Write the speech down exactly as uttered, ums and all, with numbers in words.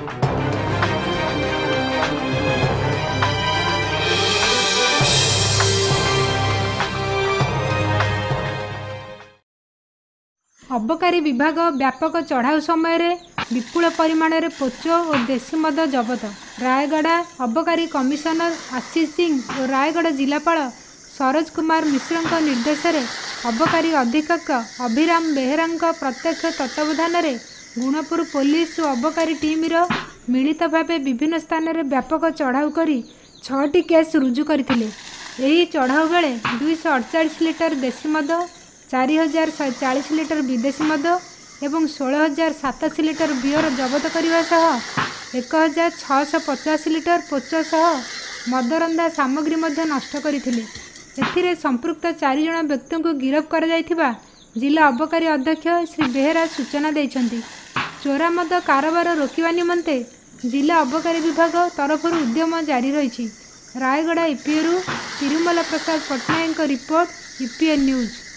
अबकारी विभाग व्यापक चढ़ाऊ समय विपुल परिमाण में पोचो और देशी मद जबत। रायगढ़ अबकारी कमिशनर आशीष सिंह और रायगढ़ जिलापाल सरोज कुमार मिश्र निर्देश में अबकारी अधीक्षक अभिराम बेहेरा प्रत्यक्ष तत्वावधान में गुणपुर पुलिस और अबकारी टीम मिलित भाव विभिन्न स्थान में व्यापक चढ़ाऊ कर छटी केस रुजु करथिले। एही चढ़ाऊ बेले दुईश अड़चाश लिटर देशी मद, चारि हजार शहे चालीस लिटर विदेशी मद एवं सोलह हजार साताशी लिटर बियर जबत करने सह एक हजार छःश पचास लिटर पोच सह मदरंधा सामग्री मध्य नष्ट करथिले। एथिरे संपृक्त चारि जण व्यक्ति को गिरफ्त कर जायथिबा जिला अबकारी अध्यक्ष श्री बेहेरा सूचना देइछन्ति। चोरा मद कारोबार रोकवा निमंते जिला अबकारी विभाग तरफ उद्यम जारी रही। रायगढ़ ईपीएरू Tirumala Prasad Pattanaik report EPA news.